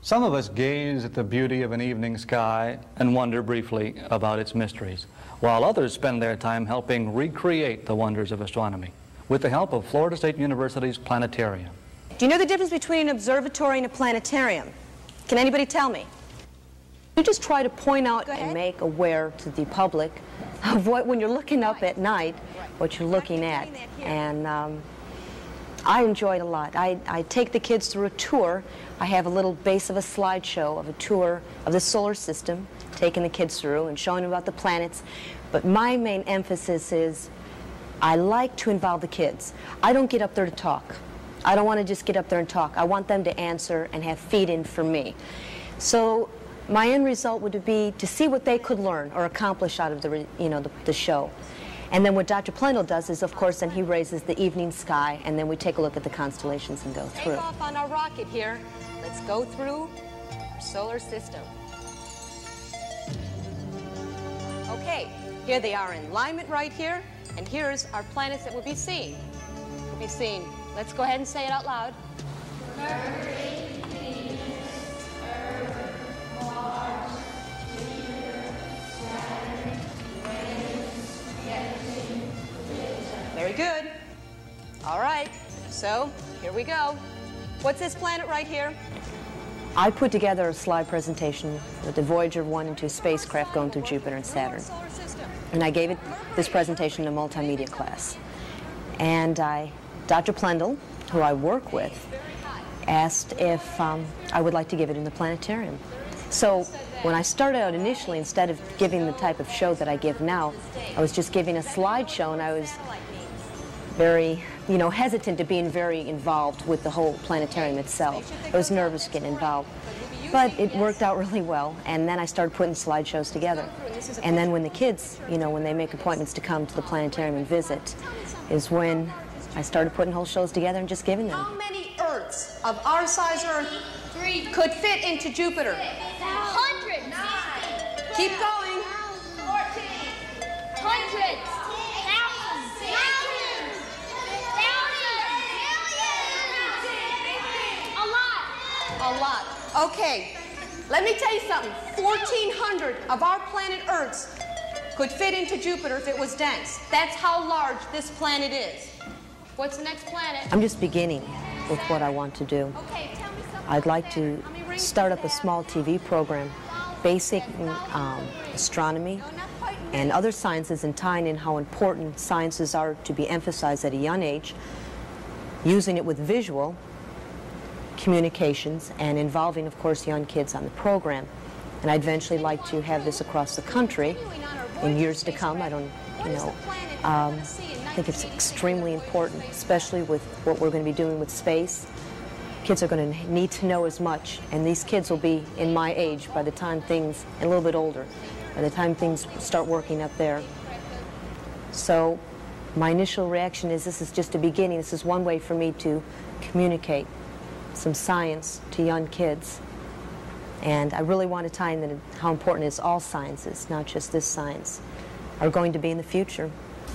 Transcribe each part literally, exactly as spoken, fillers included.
Some of us gaze at the beauty of an evening sky and wonder briefly about its mysteries, while others spend their time helping recreate the wonders of astronomy with the help of Florida State University's planetarium. Do you know the difference between an observatory and a planetarium? Can anybody tell me? You just try to point out and make aware to the public of what, when you're looking up at night, what you're looking at. And um, I enjoy it a lot. I, I take the kids through a tour. I have a little base of a slideshow of a tour of the solar system, taking the kids through and showing them about the planets. But my main emphasis is I like to involve the kids. I don't get up there to talk. I don't want to just get up there and talk. I want them to answer and have feed-in from me. So my end result would be to see what they could learn or accomplish out of the, you know, the, the show. And then what Doctor Plendl does is, of course, then he raises the evening sky, and then we take a look at the constellations and go through. Take off on our rocket here. Let's go through our solar system. Okay, here they are in alignment right here, and here's our planets that we'll be seeing. We'll be seeing. Let's go ahead and say it out loud. Mercury, Venus, Earth, Mars, Jupiter, Saturn, Uranus, Neptune, Pluto. Very good. All right, so here we go. What's this planet right here? I put together a slide presentation with the Voyager one and two spacecraft going through Jupiter and Saturn. And I gave it this presentation in a multimedia class. And I, Doctor Plendl, who I work with, asked if um, I would like to give it in the planetarium. So when I started out initially, instead of giving the type of show that I give now, I was just giving a slideshow, and I was very, you know, hesitant to being very involved with the whole planetarium itself. I was nervous getting involved. But it worked out really well, and then I started putting slideshows together. And then when the kids, you know, when they make appointments to come to the planetarium and visit, is when I started putting whole shows together and just giving them. How many Earths of our size Earth Three. could fit into Jupiter? Hundreds. Keep going. Fourteen. Hundreds. Thousands. Thousands. Thousands. A lot. A lot. Okay. Let me tell you something. fourteen hundred of our planet Earths could fit into Jupiter if it was dense. That's how large this planet is. What's the next planet? I'm just beginning with what I want to do. Okay, tell me something. I'd like to start up a small T V program, basic um, astronomy and other sciences, and tying in how important sciences are to be emphasized at a young age, using it with visual communications and involving, of course, young kids on the program. And I'd eventually like to have this across the country in years to come. I don't, you know, um, I think it's extremely important, especially with what we're going to be doing with space. Kids are going to need to know as much, and these kids will be in my age by the time things, and a little bit older, by the time things start working up there. So my initial reaction is this is just a beginning. This is one way for me to communicate some science to young kids. And I really want to tie in that how important is all sciences, not just this science, are going to be in the future.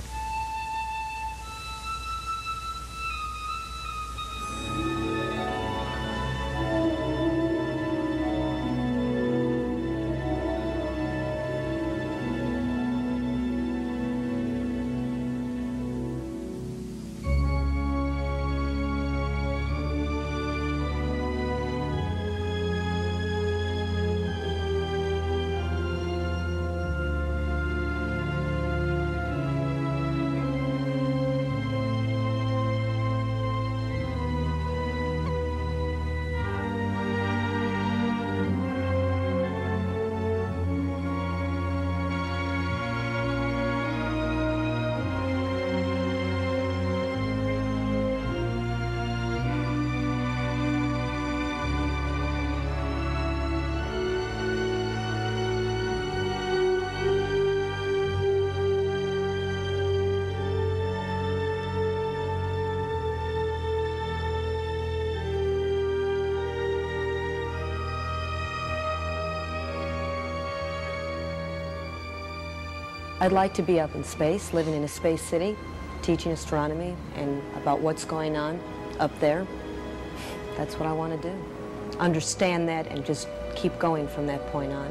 I'd like to be up in space, living in a space city, teaching astronomy and about what's going on up there. That's what I want to do. understand that and just keep going from that point on.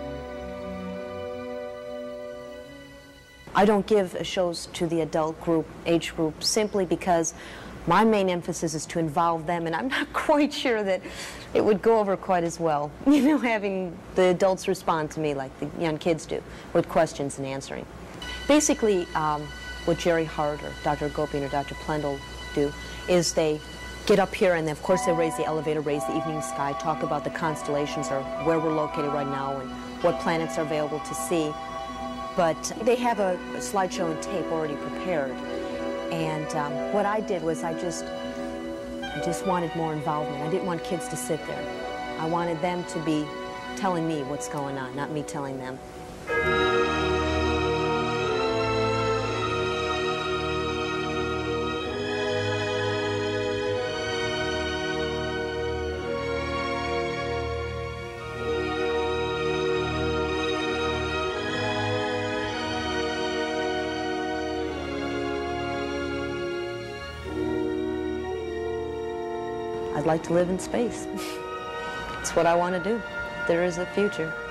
I don't give shows to the adult group, age group, simply because my main emphasis is to involve them, and I'm not quite sure that it would go over quite as well, you know, having the adults respond to me like the young kids do, with questions and answering. Basically, um, what Jerry Hart or Doctor Gopian or Doctor Plendl do is they get up here and, of course, they raise the elevator, raise the evening sky, talk about the constellations or where we're located right now and what planets are available to see. But they have a, a slideshow and tape already prepared. And um, what I did was I just, I just wanted more involvement. I didn't want kids to sit there. I wanted them to be telling me what's going on, not me telling them. I'd like to live in space. It's what I want to do. There is a future.